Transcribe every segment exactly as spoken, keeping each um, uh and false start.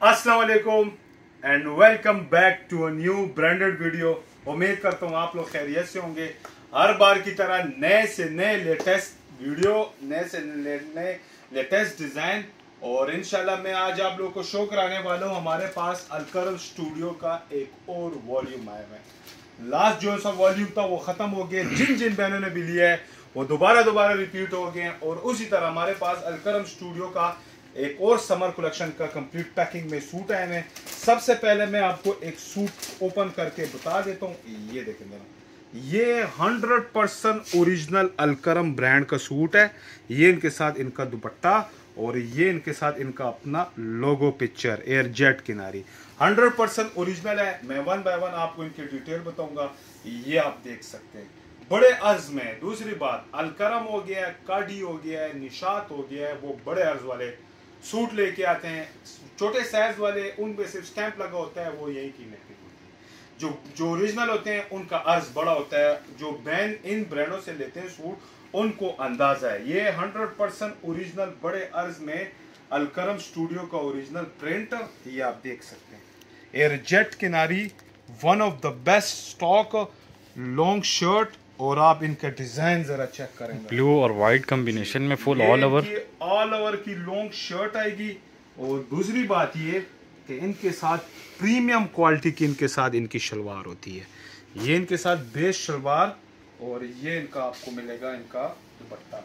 अस्सलाम वालेकुम and welcome back to a new branded video. उम्मीद करता हूँ आप लोग खैरियत से होंगे। हर बार की तरह नए से नए लेटेस्ट वीडियो, नए से नए लेटेस्ट डिजाइन और इंशाल्लाह मैं आज आप लोगों को शो कराने वाला हूँ। हमारे पास अलकरम स्टूडियो का एक और वॉल्यूम आया है। लास्ट जो सा वॉल्यूम था वो खत्म हो गया। जिन जिन बहनों ने भी लिया है वो दोबारा दोबारा रिपीट हो गए हैं। और उसी तरह हमारे पास अलकरम स्टूडियो का एक और समर कलेक्शन का कंप्लीट पैकिंग में सूट आए हैं। सबसे पहले मैं आपको एक सूट ओपन करके बता देता हूँ। ये देखें जरा, ये hundred percent original Alkaram brand का सूट है। ये इनके साथ इनका दुपट्टा और ये इनके साथ इनका अपना लोगो पिक्चर एयर जेट किनारी हंड्रेड परसेंट ओरिजिनल है। मैं वन बाय वन आपको इनकी डिटेल बताऊंगा। ये आप देख सकते हैं, बड़े अर्ज में। दूसरी बात, अलकरम हो गया है, काडी हो गया है, निशात हो गया है, वो बड़े अर्ज वाले सूट लेके आते हैं। छोटे साइज वाले उन पे सिर्फ स्टैंप लगा होता है, वो यही कीमत की होती है। जो जो ओरिजिनल होते हैं उनका अर्ज बड़ा होता है। जो ब्रांड इन ब्रांडों से लेते हैं सूट उनको अंदाजा है। ये हंड्रेड परसेंट ओरिजिनल बड़े अर्ज में अलकरम स्टूडियो का ओरिजिनल प्रिंट, ये आप देख सकते हैं। एयर जेट किनारी, one of the best stock long shirt. और आप इनका डिजाइन जरा चेक करेंगे, ब्लू और व्हाइट कॉम्बिनेशन में full all over all over की लॉन्ग शर्ट आएगी। और दूसरी बात ये कि इनके साथ प्रीमियम क्वालिटी की इनके साथ इनकी शलवार होती है। ये इनके साथ बेस शलवार और ये इनका आपको मिलेगा इनका दुपट्टा।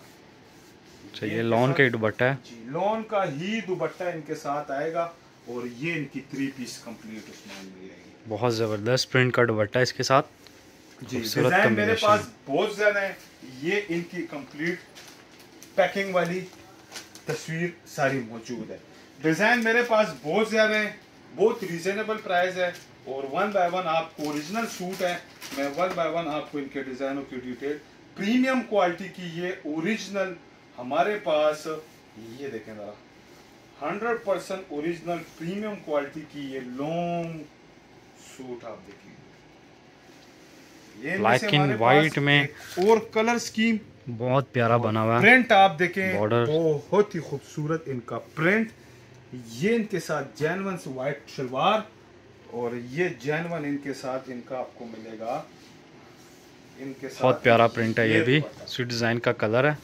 अच्छा, ये लॉन का ही दुपट्टा है जी, लॉन का ही दुपट्टा इनके साथ आएगा। और ये इनकी थ्री पीस कंप्लीट उसमें मिलेगी। बहुत जबरदस्त प्रिंट का दुपट्टा इसके साथ जी, डिजाइन मेरे पास बहुत ज्यादा है। ये इनकी कंप्लीट पैकिंग वाली तस्वीर सारी मौजूद है। डिजाइन मेरे पास बहुत ज्यादा है, बहुत रीजनेबल प्राइस है। और वन बाय वन आपको ओरिजिनल सूट है। मैं वन बाय वन आपको इनके डिजाइनों की डिटेल, प्रीमियम क्वालिटी की ये ओरिजिनल हमारे पास, ये देखें जरा, hundred percent original premium quality की ये लॉन्ग सूट आप देखिए। ब्लैक एंड व्हाइट में और कलर स्कीम बहुत प्यारा बना हुआ है। प्रिंट आप देखें, बॉर्डर बहुत ही खूबसूरत इनका प्रिंट। ये इनके साथ जैनवन से व्हाइट शलवार और ये जैनवन इनके साथ इनका आपको मिलेगा इनके साथ। बहुत प्यारा प्रिंट है। ये भी स्वीट डिजाइन का कलर है।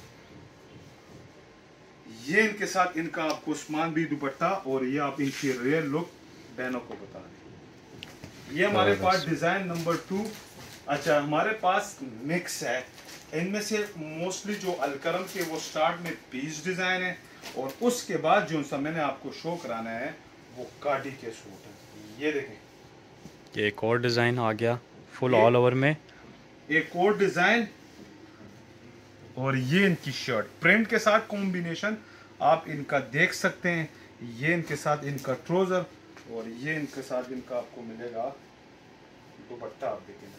ये इनके साथ इनका आपको उस्मान भी दुपट्टा और ये आप इनकी रियल लुक बहनों को बता दें। ये हमारे पास डिजाइन नंबर टू। अच्छा, हमारे पास मिक्स है। इनमें से मोस्टली जो अलकरम के वो स्टार्ट में पीस डिजाइन है और उसके बाद जो सा मैंने आपको शो कराना है वो काडी के सूट है। ये देखें, ये एक और डिजाइन आ गया फुल ऑल ओवर में, एक और डिजाइन। और ये इनकी शर्ट प्रिंट के साथ कॉम्बिनेशन आप इनका देख सकते हैं। ये इनके साथ इनका ट्राउजर और ये इनके साथ इनका आपको मिलेगा दुपट्टा। आप देखेंगे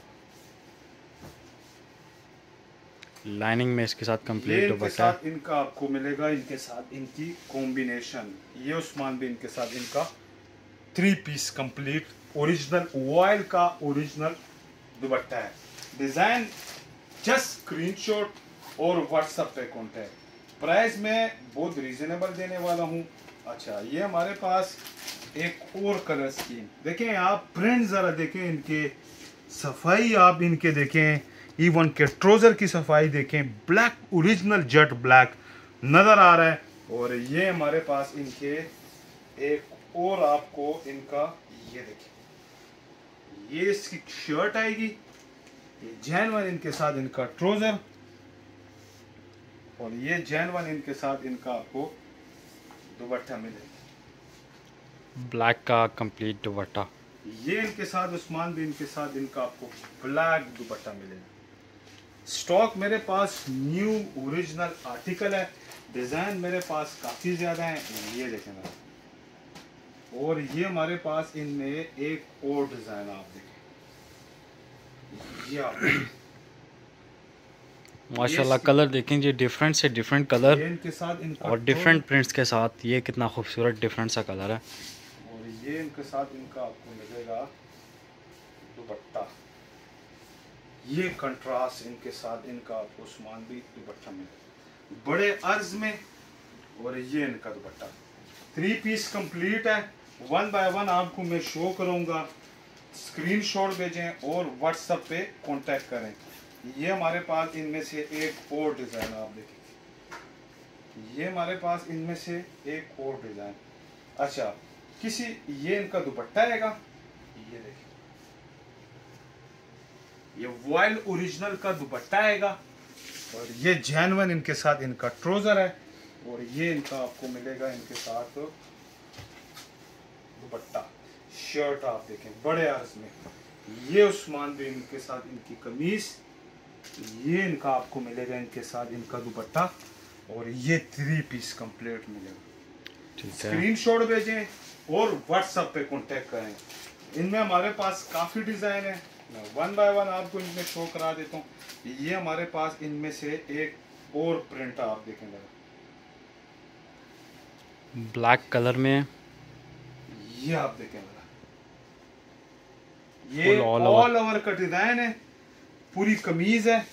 लाइनिंग में इसके साथ कंप्लीट दुपट्टा। इनका आपको मिलेगा इनके साथ इनकी कॉम्बिनेशन। ये उस्मान भी इनके साथ इनका three piece complete original oil का ओरिजिनल दुपट्टा है। डिजाइन जस्ट स्क्रीनशॉट और व्हाट्सएप पे कॉन्टैक्ट। प्राइस में बहुत रीजनेबल देने वाला हूँ। अच्छा, ये हमारे पास एक और कलर स्कीम देखें आप, प्रिंट जरा देखें, इनके सफाई आप इनके देखें, इवन के ट्राउजर की सफाई देखें। ब्लैक ओरिजिनल जेट ब्लैक नजर आ रहा है। और ये हमारे पास इनके एक और आपको इनका, ये देखें, ये इसकी शर्ट आएगी, ये जैनवन इनके साथ इनका ट्राउजर और ये जैनवन इनके साथ इनका आपको दुपट्टा मिलेगा ब्लैक का कंप्लीट दुपट्टा। ये इनके साथ उस्मान भी इनके साथ इनका आपको ब्लैक दुपट्टा मिलेगा। स्टॉक मेरे पास न्यू ओरिजिनल आर्टिकल है। डिजाइन मेरे पास काफी ज्यादा है। ये देखें ना, और ये हमारे पास इनमें एक और डिजाइन आप देखें, ये आप माशाल्लाह कलर देखें जी, डिफरेंट से डिफरेंट कलर इनके साथ इनका और डिफरेंट प्रिंट्स के साथ। ये कितना खूबसूरत डिफरेंट सा कलर है। और ये इनके साथ इनका आपको मिलेगा दुपट्टा। ये कंट्रास्ट इनके साथ इनका आपको उस्मान भी दुपट्टा मिलेगा बड़े अर्ज में। और ये इनका दुपट्टा थ्री पीस कंप्लीट है। वन बाय वन आपको मैं शो करूंगा। स्क्रीनशॉट भेजें और व्हाट्सएप पे कांटेक्ट करें। ये हमारे पास इनमें से एक और डिज़ाइन आप देखें, ये हमारे पास इनमें से एक और डिज़ाइन। अच्छा, किसी ये इनका दुपट्टा आएगा, ये देखिए, ये वॉयल ओरिजिनल का दुपट्टा आएगा और ये जेन्युइन इनके साथ इनका ट्राउजर है और ये इनका आपको मिलेगा इनके साथ दुपट्टा। शर्ट आप देखें बड़े अर्ज में, ये उस्मान भी इनके साथ इनकी कमीज, ये इनका आपको मिलेगा इनके साथ इनका दुपट्टा और ये थ्री पीस कंप्लीट मिलेगा। स्क्रीनशॉट भेजें और व्हाट्सएप पे कांटेक्ट करें। इनमें हमारे पास काफ़ी डिज़ाइन है, मैं वन बाय वन आपको इनमें शो करा देता हूँ। ये हमारे पास इनमें से एक और प्रिंट आप देखेंगे, ब्लैक कलर में, ये आप देखें, ये ऑल ओवर का डिजाइन है, पूरी कमीज है।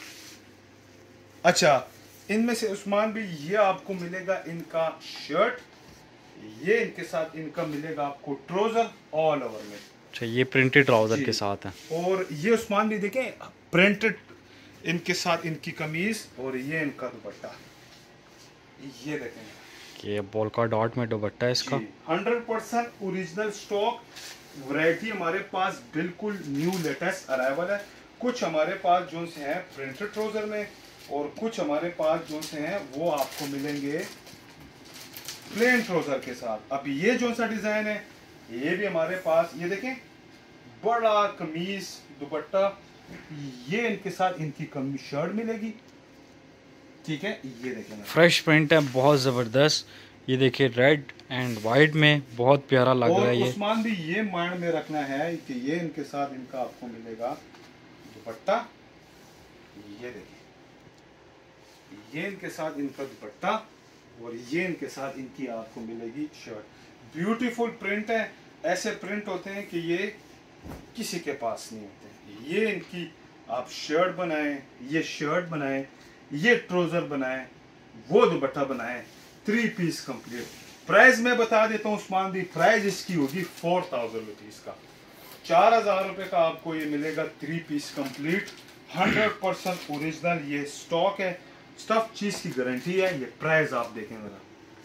अच्छा, इनमें से उस्मान भी ये आपको मिलेगा इनका शर्ट, ये इनके साथ इनका मिलेगा आपको ट्राउजर ऑल ओवर में। अच्छा, ये प्रिंटेड ट्राउजर के साथ है और ये उस्मान भी देखें प्रिंटेड इनके साथ इनकी कमीज और ये इनका दुपट्टा, ये देखें, ये पोल्का डॉट में दुपट्टा है इसका। Hundred percent original stock variety हमारे पास बिल्कुल न्यू लेटेस्ट अराइवल है। कुछ हमारे पास जो से हैं प्रिंटेड ट्राउजर में और कुछ हमारे पास जो से हैं वो आपको मिलेंगे प्लेन ट्राउजर के साथ। अब ये जो सा डिजाइन है ये भी हमारे पास, ये देखें बड़ा कमीज दुपट्टा, ये इनके साथ इनकी कमीज शर्ट मिलेगी, ठीक है। ये देखें फ्रेश प्रिंट है, बहुत ज़बरदस्त। ये देखिए रेड एंड वाइट में बहुत प्यारा लग रहा है। ये उस्मान भी ये माइंड में रखना है कि ये इनके साथ इनका आपको मिलेगा दुपट्टा, ये देखिए, ये इनके साथ इनका दुपट्टा और ये इनके साथ इनकी आपको मिलेगी शर्ट। ब्यूटीफुल प्रिंट है, ऐसे प्रिंट होते हैं कि ये किसी के पास नहीं होते। ये इनकी आप शर्ट बनाएं, ये शर्ट बनाएं, ये ट्राउजर बनाएं, वो दुपट्टा बनाएं, थ्री पीस कंप्लीट। प्राइस मैं बता देता हूँ उस्मान भी, प्राइस इसकी होगी फोर थाउजेंड रुपीज का, चार हजार रुपए का आपको ये मिलेगा three piece complete. Hundred percent original ये स्टॉक है, स्टफ चीज की गारंटी है। ये प्राइस आप देखें जरा,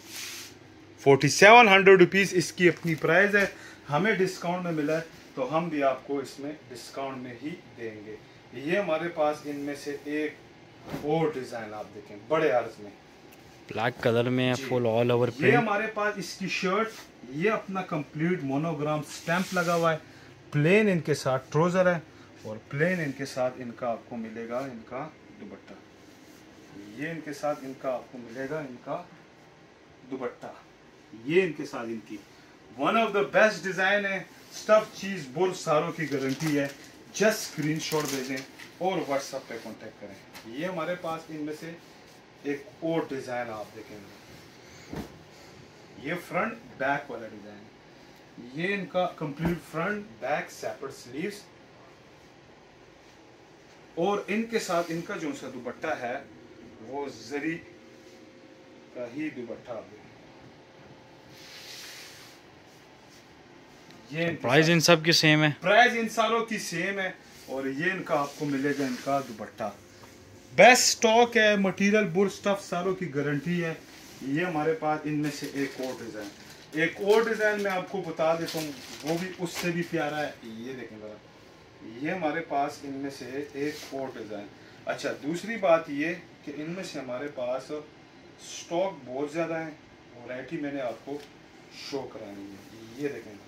फोर्टी सेवन हंड्रेड रुपीज इसकी अपनी प्राइस है। हमें डिस्काउंट में मिला है तो हम भी आपको इसमें डिस्काउंट में ही देंगे। ये हमारे पास इनमें से एक और डिजाइन आप देखें बड़े अर्ज में, ब्लैक कलर में फुल ऑल ओवर प्रिंट। ये हमारे पास इसकी शर्ट, ये अपना कंप्लीट मोनोग्राम स्टैंप लगा हुआ है, प्लेन इनके साथ ट्राउजर है और प्लेन इनके साथ इनका आपको मिलेगा इनका दुपट्टा। ये इनके साथ इनका आपको मिलेगा इनका दुपट्टा, ये इनके साथ इनकी one of the best design है। स्टफ चीज बुर सारों की गारंटी है। जस्ट स्क्रीनशॉट भेजें और व्हाट्सएप पे कांटेक्ट करें। ये हमारे पास इनमें से एक और डिजाइन आप देखेंगे, ये फ्रंट बैक वाला डिजाइन है। ये इनका complete front back separate sleeves और इनके साथ इनका जो सा दुपट्टा है वो जरी का ही दुपट्टा। ये प्राइस इन सब की सेम है, प्राइस इन सारों की सेम है और ये इनका आपको मिलेगा इनका दुपट्टा। बेस्ट स्टॉक है, मटेरियल बुर स्टफ सारों की गारंटी है। ये हमारे पास इनमें से एक और डिजाइन, एक और डिजाइन मैं आपको बता देता हूँ, वो भी उससे भी प्यारा है। ये देखें जरा, ये हमारे पास इनमें से एक और डिजाइन। अच्छा, दूसरी बात ये कि इनमें से हमारे पास स्टॉक बहुत ज़्यादा है, वैरायटी मैंने आपको शो करानी है। ये देखें,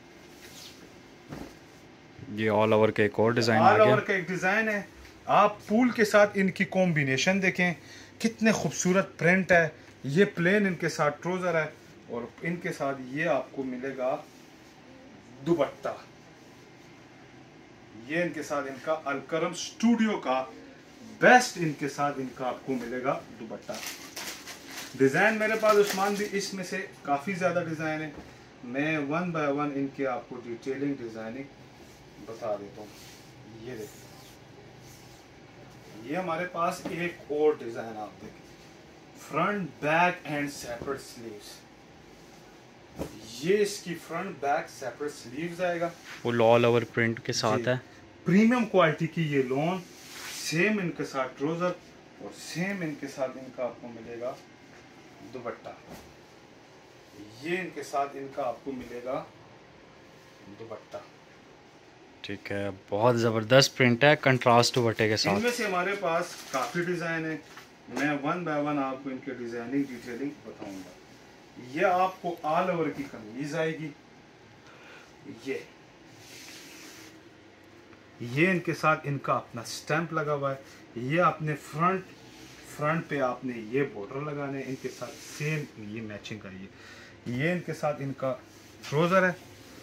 ये ऑल ओवर का एक और डिजाइन आ गया, ऑल ओवर का एक डिजाइन है। आप पूल के साथ इनकी कॉम्बिनेशन देखें, कितने खूबसूरत प्रिंट है। ये प्लेन इनके साथ ट्राउजर है और इनके साथ ये आपको मिलेगा दुपट्टा। ये इनके साथ इनका अलकरम स्टूडियो का बेस्ट इनके साथ इनका आपको मिलेगा दुपट्टा। डिजाइन मेरे पास उस्मान भी इसमें से काफी ज्यादा डिजाइन है, मैं वन बाय वन इनके आपको डिटेलिंग डिजाइनिंग बता देता हूँ। ये देखिए, ये हमारे पास एक और डिजाइन आप देखिए, front back and separate sleeves. ये इसकी फ्रंट बैक सेपरेट स्लीव्स आएगा, फुल ऑल ओवर प्रिंट के साथ है। प्रीमियम क्वालिटी की ये लॉन, सेम इनके साथ ट्राउजर और सेम इनके साथ इनका आपको मिलेगा दुपट्टा। ये इनके साथ इनका आपको मिलेगा दुपट्टा। ठीक है, बहुत ज़बरदस्त प्रिंट है कंट्रास्ट दुपट्टे के साथ। इनमें से हमारे पास काफ़ी डिज़ाइन है, मैं वन बाय वन आपको इनके डिज़ाइनिंग डिटेलिंग बताऊंगा। ये आपको ऑल ओवर की कमीज आएगी, ये ये इनके साथ इनका अपना स्टैंप लगा हुआ है। ये आपने फ्रंट फ्रंट पे आपने ये बॉर्डर लगाने, इनके साथ सेम ये मैचिंग का ये ये इनके साथ इनका ट्राउजर है।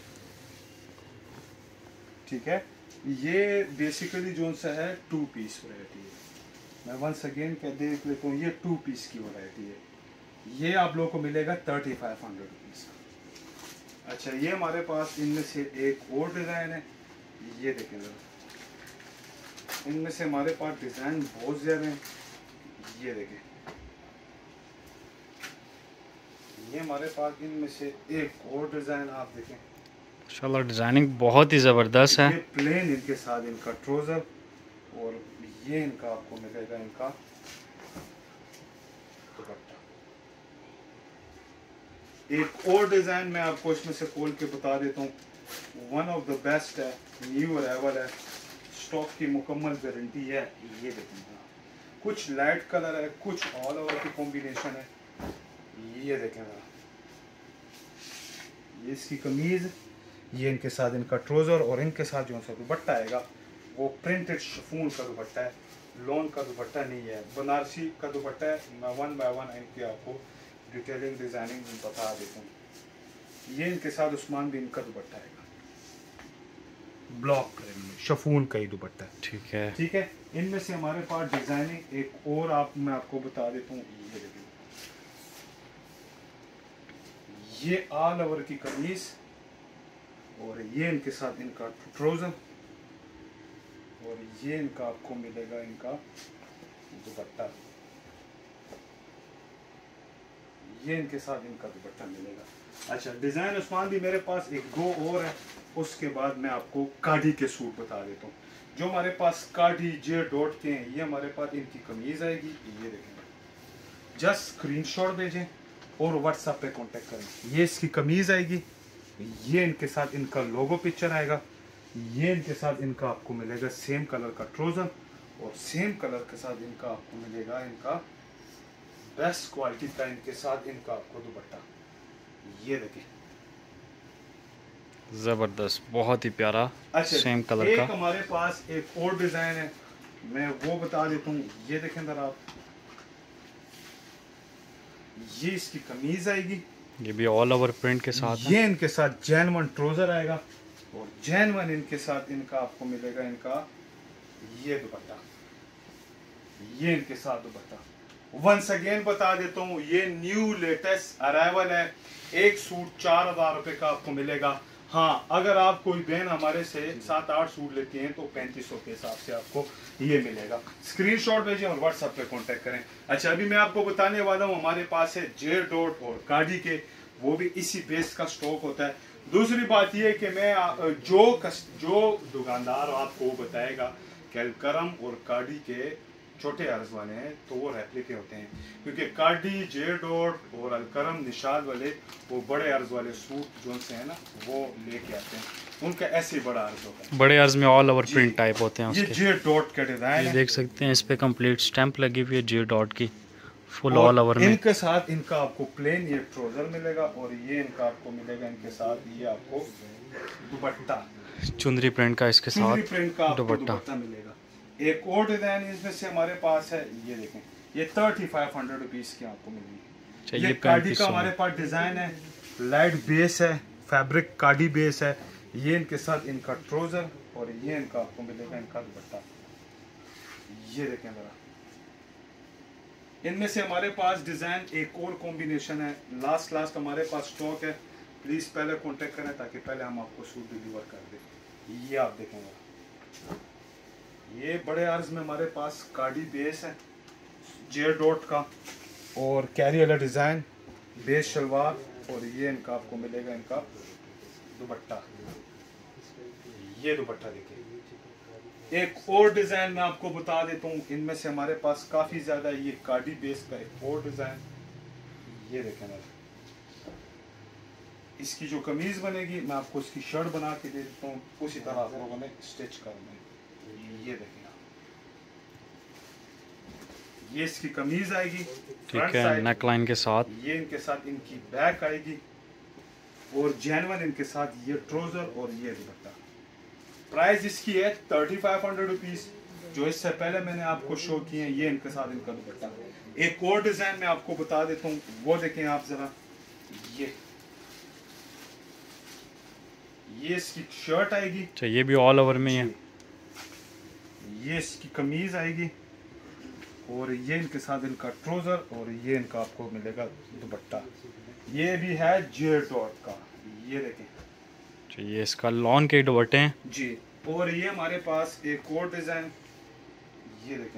ठीक है, ये बेसिकली जो सा है टू पीस वैरायटी है। मैं वंस अगेन कह देख लेता हूँ, ये टू पीस की वैरायटी है। ये आप लोगों को मिलेगा थर्टी फाइव हंड्रेड रुपीज़ का। अच्छा, ये हमारे पास इनमें से एक और डिज़ाइन है, ये देखें जरा। इनमें से हमारे पास डिज़ाइन बहुत ज़्यादा हैं, ये देखें। ये हमारे पास इनमें से एक और डिज़ाइन आप देखें, माशाल्लाह डिज़ाइनिंग बहुत ही ज़बरदस्त है। ये प्लेन इनके साथ इनका ट्राउजर और ये इनका आपको मिलेगा इनका दुपट्टा। एक और डिज़ाइन मैं आपको इसमें से खोल के बता देता हूँ, वन ऑफ द बेस्ट है, न्यू अराइवल है, स्टॉक की मुकम्मल गारंटी है। ये देखें, कुछ लाइट कलर है, कुछ ऑल ओवर की कॉम्बिनेशन है। ये देखें जरा, ये इसकी कमीज, ये इनके साथ इनका ट्राउजर और इनके साथ जो सा दुपट्टा आएगा वो प्रिंटेड शिफॉन का दुपट्टा है, लॉन का दुपट्टा नहीं है, बनारसी का दुपट्टा है। मैं वन बाय वन इनकी आपको डिटेलिंग डिज़ाइनिंग बता देता हूँ। ये इनके साथ उस्मान बिन का दुपट्टा आएगा, ब्लॉक शिफॉन का ही दुपट्टा है। ठीक है, ठीक है, इनमें से हमारे पास डिज़ाइनिंग एक और आप मैं आपको बता देता हूँ। ये देखिए, ये ऑल ओवर की कमीज और ये इनके साथ इनका ट्राउजर और ये इनका आपको मिलेगा इनका दुपट्टा। ये इनके साथ इनका दुपट्टा मिलेगा। अच्छा, डिज़ाइन उस्मान भी मेरे पास एक दो और है, उसके बाद मैं आपको काडी के सूट बता देता हूँ। जो हमारे पास काडी जे डॉट के हैं, ये हमारे पास इनकी कमीज आएगी। ये देखेंगे, जस्ट स्क्रीनशॉट भेजें और व्हाट्सएप पे कांटेक्ट करें। ये इसकी कमीज आएगी, ये इनके साथ इनका लोगो पिक्चर आएगा, ये इनके साथ इनका आपको मिलेगा सेम कलर का ट्राउजर और सेम कलर के साथ इनका आपको मिलेगा इनका बेस्ट क्वालिटी का इनके साथ इनका आपको दुपट्टा। ये देखिए, ज़बरदस्त, बहुत ही प्यारा। अच्छा, सेम कलर एक का हमारे पास एक और डिजाइन है, मैं वो बता देता हूँ। ये देखें जरा आप, ये इसकी कमीज आएगी, ये भी ऑल ओवर प्रिंट के साथ है। ये इनके साथ जैनवन ट्राउजर आएगा और जैनवन इनके साथ इनका आपको मिलेगा इनका ये दुपट्टा। ये इनके साथ दुपट्टा वंस अगेन बता देता हूँ, ये न्यू लेटेस्ट अराइवल है। एक सूट चार हजार रुपए का आपको मिलेगा। हाँ, अगर आप कोई बहन हमारे से सात आठ सूट लेती हैं तो पैंतीस सौ के हिसाब से आपको ये मिलेगा। स्क्रीनशॉट भेजें और व्हाट्सएप पे कांटेक्ट करें। अच्छा, अभी मैं आपको बताने वाला हूँ, हमारे पास है जे डॉट और काडी के, वो भी इसी बेस का स्टॉक होता है। दूसरी बात ये है कि मैं जो कस, जो दुकानदार आपको बताएगा कि अलकरम और काडी के छोटे अर्ज वाले हैं तो वो रेप्लिके होते हैं, क्योंकि काडी जे डॉट और अलकरम निशाल वाले वो बड़े अर्ज वाले सूट जो से है ना वो लेके आते हैं, उनका ऐसे बड़ा अर्ज होता है। बड़े अर्ज में ऑल ओवर प्रिंट टाइप होते हैं ये उसके। जे डॉट का डिजाइन ये है, देख सकते हैं, इस पे कंप्लीट स्टैंप लगी हुई है जे डॉट की, फुल ऑल ओवर में। इनके साथ इनका आपको प्लेन ये ट्राउजर मिलेगा और ये इनका आपको मिलेगा इनके साथ ये आपको दुपट्टा, चुंदरी प्रिंट का इसके चुनरी साथ प्रिंट का आपको दुपट्टा। दुपट्टा मिलेगा। एक और डिजाइन इसमें से हमारे पास है, ये देखें, ये थर्टी फाइव हंड्रेड रुपीज की आपको मिलेगी। ये काडी का हमारे पास डिजाइन है, लाइट बेस है, फैब्रिक काडी बेस है। ये इनके साथ इनका ट्राउजर और ये इनका आपको मिलेगा इनका दुपट्टा। ये देखें जरा, इनमें से हमारे पास डिजाइन एक और कॉम्बिनेशन है, लास्ट लास्ट हमारे पास स्टॉक है। प्लीज पहले कांटेक्ट करें ताकि पहले हम आपको सूट डिलीवर कर दें। ये आप देखेंगे, ये बड़े अर्ज में हमारे पास काडी बेस है जे डॉट का और कैरी वाला डिजाइन, बेस शलवार और ये इनका आपको मिलेगा इनका दुपट्टा। ये दुपट्टा देखिए। एक और डिजाइन मैं आपको बता देता हूँ, इनमें से हमारे पास काफी ज्यादा ये कार्डी बेस का एक और डिजाइन, ये देखें ना, इसकी जो कमीज बनेगी मैं आपको इसकी शर्ट बना के दे देता हूँ, उसी तरह आप लोगों ने स्टिच करना है। ये देखें, ये इसकी कमीज आएगी, ठीक है, नेक लाइन के साथ। ये इनके साथ इनकी बैक आएगी और जेनवन इनके साथ ये ट्राउजर और ये दुपट्टा। प्राइस इसकी है थर्टी फाइव हंड्रेड रुपीज, जो इससे पहले मैंने आपको शो किए हैं। ये इनके साथ इनका दुपट्टा। एक और डिजाइन मैं आपको बता देता हूँ, वो देखें आप जरा। ये ये इसकी शर्ट आएगी। अच्छा, ये भी ऑल ओवर में है। ये इसकी कमीज आएगी और ये इनके साथ इनका ट्राउजर और ये इनका आपको मिलेगा दुपट्टा। ये भी है जे डॉट का, ये देखें। अच्छा, ये इसका लॉन के दुपट्टे हैं जी। और ये हमारे पास एक और डिजाइन, ये देखें,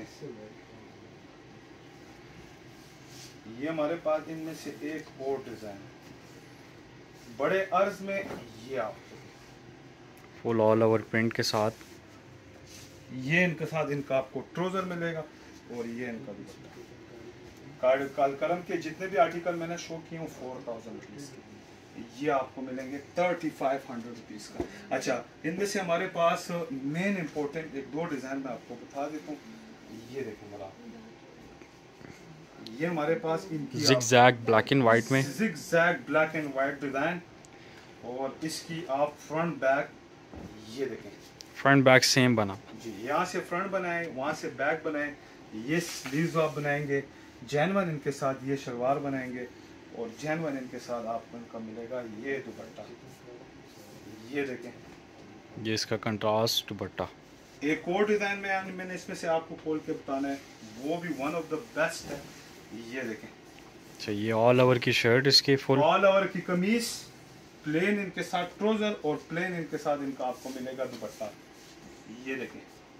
ये हमारे पास इनमें से एक और डिजाइन बड़े अर्ज में, ये आप फुल ऑल ओवर प्रिंट के साथ। ये इनके साथ इनका आपको ट्राउजर मिलेगा और ये इनका दुपट्टा। कार्ड काल कलम के जितने भी आर्टिकल मैंने शो किए हैं फोर थाउजेंड रुपीज के, ये आपको मिलेंगे थर्टी फाइव हंड्रेड रुपीज का। अच्छा, इनमें से हमारे पास मेन इंपॉर्टेंट एक दो डिजाइन मैं आपको बता देता हूँ। ये देखें मेरा, ये हमारे पास इनकी जिगजैग ब्लैक एंड व्हाइट में, zigzag black and white design, और इसकी आप फ्रंट बैक, ये देखें, फ्रंट बैक सेम बना जी। यहाँ से फ्रंट बनाए, वहाँ से बैक बनाए, ये स्लीव्स आप बनाएंगे, जैनवन इनके साथ ये शलवार बनाएंगे और जैनवन इनके साथ आपको इनका मिलेगा ये दुपट्टा। ये देखें, ये इसका कंट्रास्ट दुपट्टा। एक और डिजाइन में मैंने इसमें से आपको खोल के बताना है, वो भी वन ऑफ द बेस्ट है। ये देखें। अच्छा, ये ऑल ओवर की शर्ट इसकी फुल, ऑल ओवर की कमीज, प्लेन इनके साथ ट्राउजर और प्लेन इनके साथ इनका आपको मिलेगा दुपट्टा। ये देखें।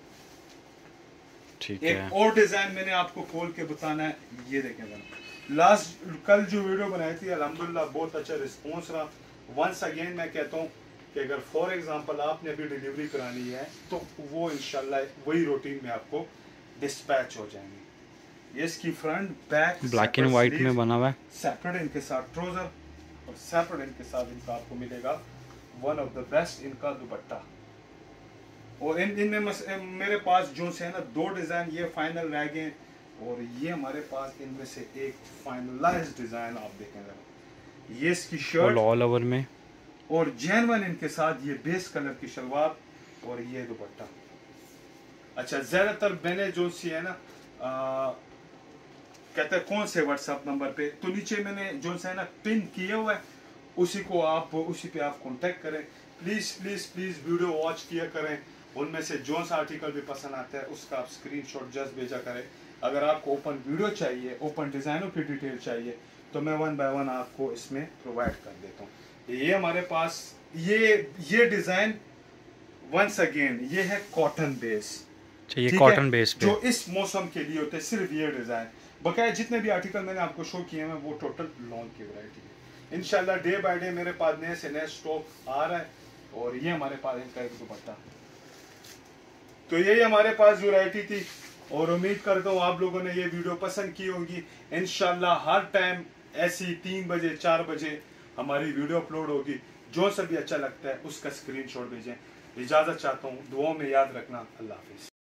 ठीक एक है। और डिजाइन मैंने आपको खोल के बताना है, ये देखें। लास्ट कल जो वीडियो बनाई थी अल्हम्दुलिल्लाह बहुत अच्छा रिस्पॉन्स रहा। वंस अगेन मैं कहता हूँ कि अगर फॉर एग्जांपल आपने अभी डिलीवरी करानी है तो वो इंशाल्लाह वही रूटीन में आपको डिस्पैच हो जाएंगे। ये इसकी front back black and white में बना हुआ है, सेपरेट इनके साथ ट्राउजर और सेपरेट इनके साथ इनका आपको मिलेगा वन ऑफ द बेस्ट इनका दुपट्टा। और इन इनमें मेरे पास जो से है ना दो डिजाइन ये फाइनल रह गए, और ये हमारे पास इनमें से एक फाइनलाइज्ड डिजाइन आप देखें। ये इसकी शर्ट ऑल ओवर में और जैनवन इनके साथ ये बेस कलर की शलवार और ये दुपट्टा। अच्छा, ज्यादातर मैंने जो सी है ना आ, कहते हैं कौन से व्हाट्सएप नंबर पे, तो नीचे मैंने जो सा है ना पिन किए हुआ है, उसी को आप उसी पे आप कांटेक्ट करें। Please please please video watch किया करें, उनमें से जो सा आर्टिकल भी पसंद आता है उसका आप स्क्रीनशॉट जस्ट भेजा करें। अगर आपको ओपन वीडियो चाहिए, ओपन डिजाइनों की डिटेल चाहिए, तो मैं वन बाय वन आपको इसमें प्रोवाइड कर देता हूँ। ये हमारे पास ये ये डिजाइन वंस अगेन ये है कॉटन बेस। ये कॉटन बेस पे जो इस मौसम के लिए होते हैं, सिर्फ ये डिजाइन। बकाया जितने भी आर्टिकल मैंने आपको शो किए हैं वो टोटल लॉन्ग की वैरायटी है। इंशाल्लाह डे बाय डे मेरे पास नए से नए स्टॉक आ रहा है। और ये हमारे पास इनका एक दुपट्टा। तो यही हमारे पास वैरायटी थी और उम्मीद करता हूँ आप लोगों ने ये वीडियो पसंद की होगी। इंशाल्लाह हर टाइम ऐसी तीन बजे चार बजे हमारी वीडियो अपलोड होगी। जो सा भी अच्छा लगता है उसका स्क्रीनशॉट भेजें। इजाजत चाहता हूँ, दुआओं में याद रखना। अल्लाह हाफिज।